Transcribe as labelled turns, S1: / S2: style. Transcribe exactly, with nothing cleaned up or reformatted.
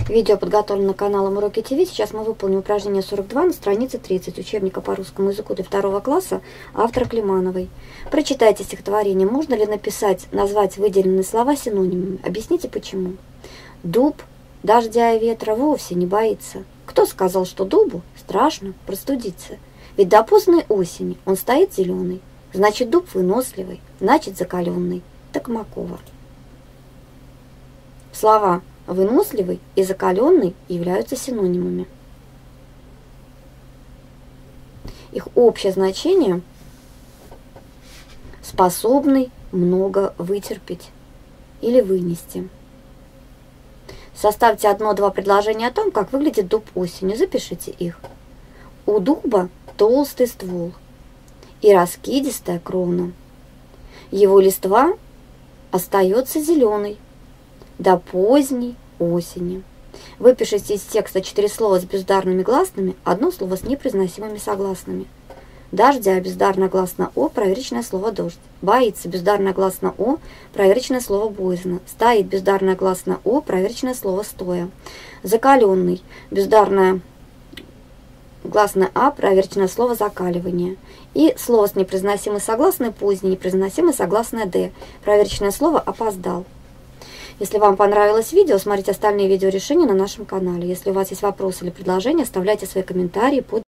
S1: Видео подготовлено каналом Уроки ТВ. Сейчас мы выполним упражнение сорок два на странице тридцать учебника по русскому языку для второго класса автора Климановой. Прочитайте стихотворение. Можно ли написать, назвать выделенные слова синонимами? Объясните почему. Дуб дождя и ветра вовсе не боится. Кто сказал, что дубу страшно простудиться? Ведь до поздней осени он стоит зеленый. Значит, дуб выносливый, значит, закаленный. Токмакова. Слова «выносливый» и «закаленный» являются синонимами. Их общее значение – способный много вытерпеть или вынести. Составьте одно-два предложения о том, как выглядит дуб осенью. Запишите их. У дуба толстый ствол и раскидистая крона. Его листва остается зеленой до поздней осени. Выпишите из текста четыре слова с безударными гласными, одно слово с непроизносимыми согласными. Дождя, безударное гласно О, проверочное слово дождь. Боится, безударное гласно О, проверочное слово боязно. Стоит, безударное гласно О, проверочное слово стоя. Закаленный, безударное гласное А, проверочное слово закаливание. И слово с непроизносимой согласной поздний, непроизносимой согласное Д, проверочное слово опоздал. Если вам понравилось видео, смотрите остальные видеорешения на нашем канале. Если у вас есть вопросы или предложения, оставляйте свои комментарии под